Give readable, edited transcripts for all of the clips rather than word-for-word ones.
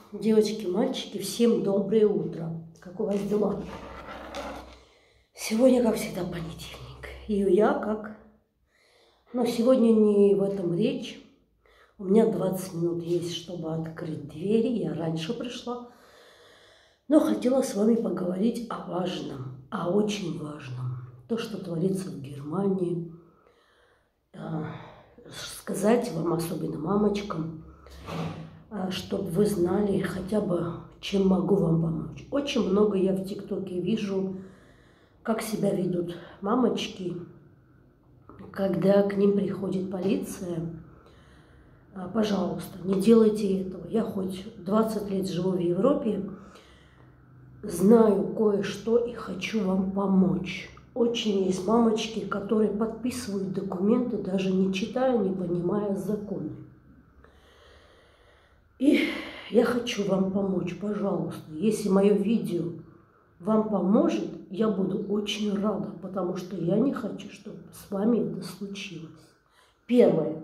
Девочки, мальчики, всем доброе утро. Как у вас дела? Сегодня, как всегда, понедельник. И я как... Но сегодня не в этом речь. У меня 20 минут есть, чтобы открыть двери. Я раньше пришла. Но хотела с вами поговорить о важном, о очень важном. То, что творится в Германии. Сказать вам, особенно мамочкам, чтобы вы знали хотя бы, чем могу вам помочь. Очень много я в ТикТоке вижу, как себя ведут мамочки, когда к ним приходит полиция. Пожалуйста, не делайте этого. Я хоть 20 лет живу в Европе, знаю кое-что и хочу вам помочь. Очень есть мамочки, которые подписывают документы, даже не читая, не понимая законы. И я хочу вам помочь, пожалуйста. Если мое видео вам поможет, я буду очень рада, потому что я не хочу, чтобы с вами это случилось. Первое.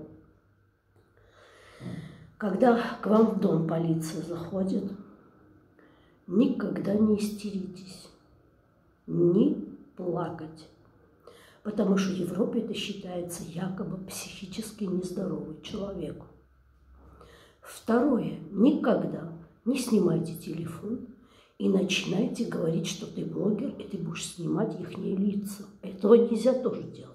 Когда к вам в дом полиция заходит, никогда не истеритесь, не плакать. Потому что в Европе это считается якобы психически нездоровый человек. Второе. Никогда не снимайте телефон и начинайте говорить, что ты блогер, и ты будешь снимать их лица. Этого нельзя тоже делать.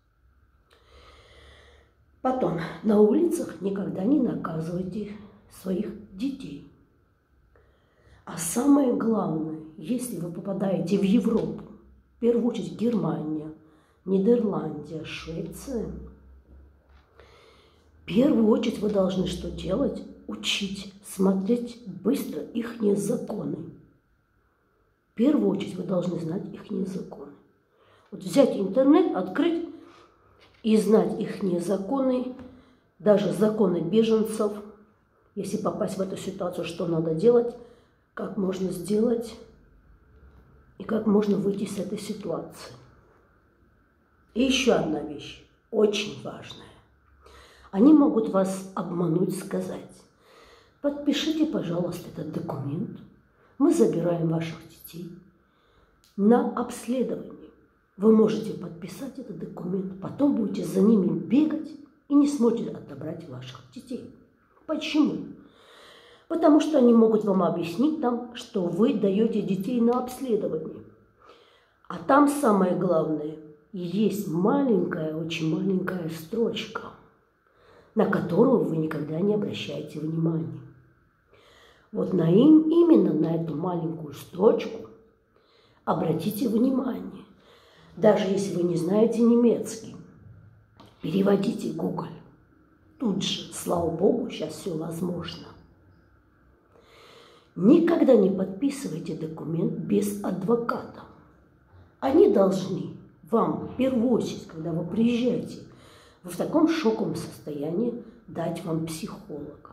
Потом, на улицах никогда не наказывайте своих детей. А самое главное, если вы попадаете в Европу, в первую очередь Германия, Нидерландия, Швеция, в первую очередь вы должны что делать? Учить, смотреть быстро их законы. В первую очередь вы должны знать их законы. Вот взять интернет, открыть и знать их законы, даже законы беженцев. Если попасть в эту ситуацию, что надо делать, как можно сделать и как можно выйти с этой ситуации. И еще одна вещь, очень важная. Они могут вас обмануть, сказать: подпишите, пожалуйста, этот документ. Мы забираем ваших детей на обследование. Вы можете подписать этот документ, потом будете за ними бегать и не сможете отобрать ваших детей. Почему? Потому что они могут вам объяснить там, что вы даете детей на обследование. А там самое главное, есть маленькая, очень маленькая строчка, на которую вы никогда не обращаете внимания. Вот именно на эту маленькую строчку обратите внимание. Даже если вы не знаете немецкий, переводите Google. Тут же, слава богу, сейчас все возможно. Никогда не подписывайте документ без адвоката. Они должны вам, в первую очередь, когда вы приезжаете, вы в таком шоковом состоянии, дать вам психолога.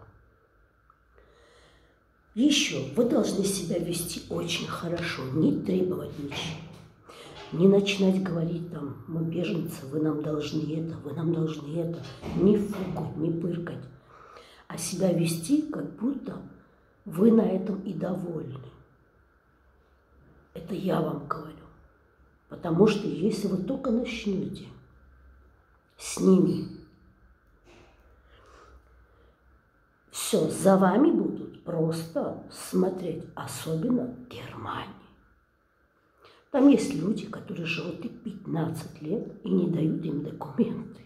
Еще вы должны себя вести очень хорошо, не требовать ничего. Не начинать говорить там: мы беженцы, вы нам должны это, вы нам должны это. Не фукать, не пыркать. А себя вести, как будто вы на этом и довольны. Это я вам говорю. Потому что если вы только начнете с ними, все, за вами будут просто смотреть, особенно в Германии. Там есть люди, которые живут и 15 лет и не дают им документы.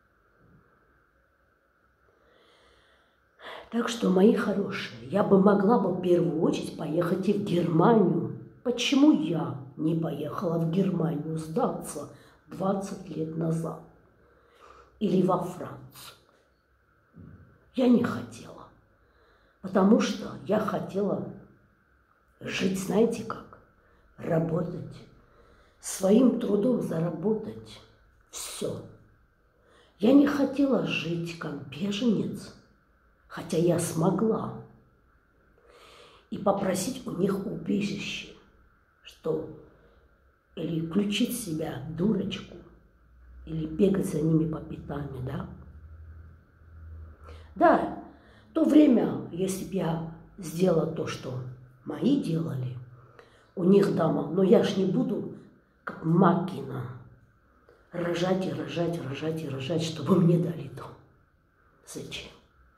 Так что, мои хорошие, я бы могла бы в первую очередь поехать и в Германию. Почему я не поехала в Германию сдаться 20 лет назад? Или во Францию? Я не хотела. Потому что я хотела жить, знаете как? Работать, своим трудом заработать. Все. Я не хотела жить как беженец, хотя я смогла. И попросить у них убежище, что или включить себя дурочку, или бегать за ними по пятам, да? Да, в то время, если бы я сделала то, что мои делали, у них дома, но я ж не буду, как Макина, рожать и рожать, рожать и рожать, чтобы мне дали дом. Зачем?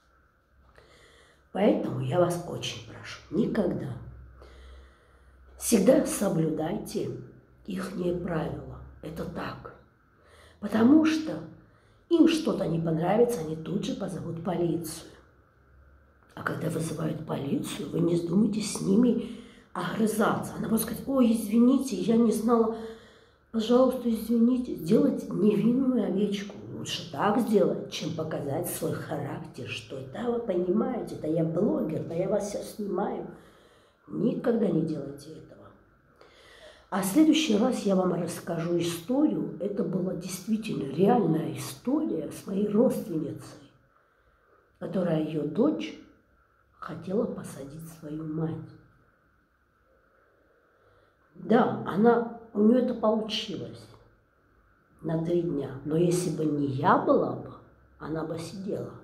Поэтому я вас очень прошу, никогда, всегда соблюдайте ихние правила. Это так. Потому что им что-то не понравится, они тут же позовут полицию. А когда вызывают полицию, вы не вздумайте с ними огрызаться. Она будет сказать: ой, извините, я не знала, пожалуйста, извините. Сделать невинную овечку лучше так сделать, чем показать свой характер, что да, вы понимаете, да я блогер, да я вас сейчас снимаю. Никогда не делайте этого. А в следующий раз я вам расскажу историю. Это была действительно реальная история с моей родственницей, которая ее дочь хотела посадить свою мать. Да, у нее это получилось на 3 дня. Но если бы не я была бы, она бы сидела.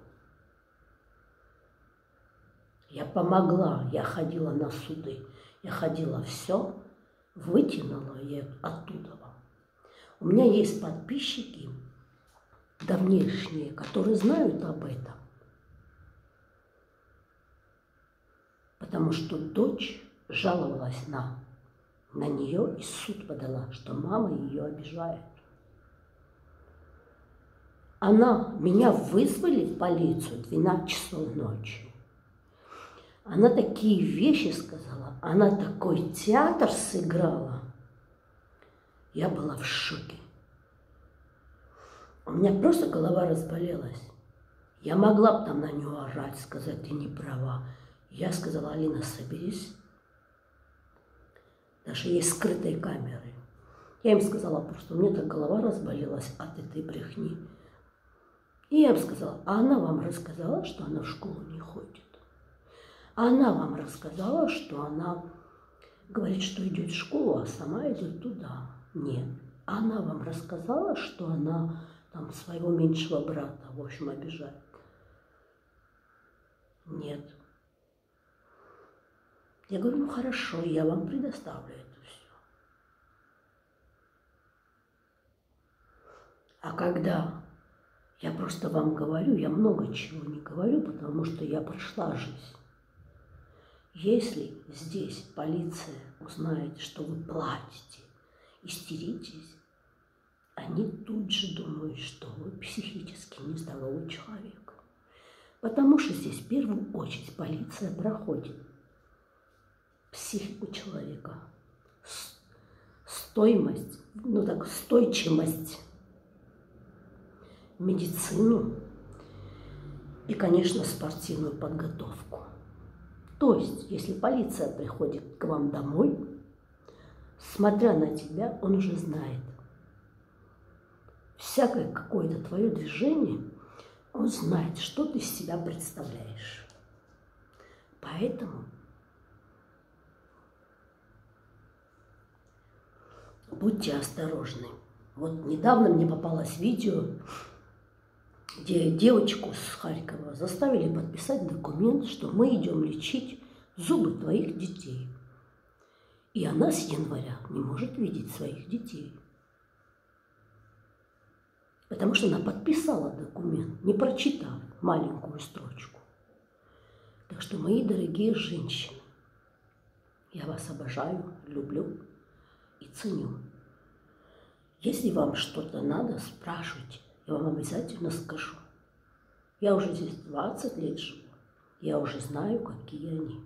Я помогла, я ходила на суды, я ходила все, вытянула ее оттуда. У меня есть подписчики давнешние, которые знают об этом. Потому что дочь жаловалась на нее и суд подала, что мама ее обижает. Меня вызвали в полицию в 12 часов ночи. Она такие вещи сказала, она такой театр сыграла. Я была в шоке. У меня просто голова разболелась. Я могла бы там на нее орать, сказать: ты не права. Я сказала: Алина, соберись. Даже есть скрытые камеры. Я им сказала просто: у меня так голова разболелась от этой брехни. И я им сказала: а она вам рассказала, что она в школу не ходит? Она вам рассказала, что она говорит, что идет в школу, а сама идет туда? Нет. Она вам рассказала, что она там своего меньшего брата, в общем, обижает? Нет. Я говорю: ну хорошо, я вам предоставлю это все. А когда я просто вам говорю, я много чего не говорю, потому что я прошла жизнь. Если здесь полиция узнает, что вы плачете, истеритесь, они тут же думают, что вы психически нездоровый человек. Потому что здесь в первую очередь полиция проходит психику человека, стойчивость, медицину и, конечно, спортивную подготовку. То есть, если полиция приходит к вам домой, смотря на тебя, он уже знает. Всякое какое-то твое движение, он знает, что ты из себя представляешь. Поэтому будьте осторожны. Вот недавно мне попалось видео, где девочку с Харькова заставили подписать документ, что мы идем лечить зубы твоих детей. И она с января не может видеть своих детей. Потому что она подписала документ, не прочитав маленькую строчку. Так что, мои дорогие женщины, я вас обожаю, люблю и ценю. Если вам что-то надо, спрашивайте. Я вам обязательно скажу. Я уже здесь 20 лет живу. Я уже знаю, какие они.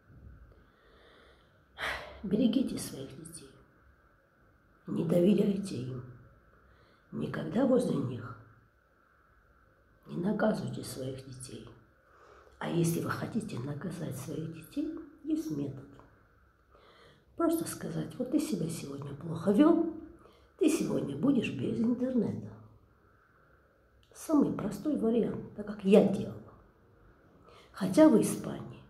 Берегите своих детей. Не доверяйте им. Никогда возле них не наказывайте своих детей. А если вы хотите наказать своих детей, есть метод. Просто сказать: вот ты себя сегодня плохо вел, ты сегодня будешь без интернета. Самый простой вариант, так как я делала. Хотя в Испании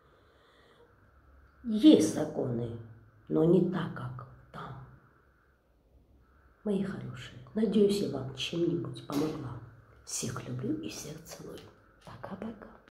есть законы, но не так, как там. Мои хорошие, надеюсь, я вам чем-нибудь помогла. Всех люблю и всех целую. Пока-пока.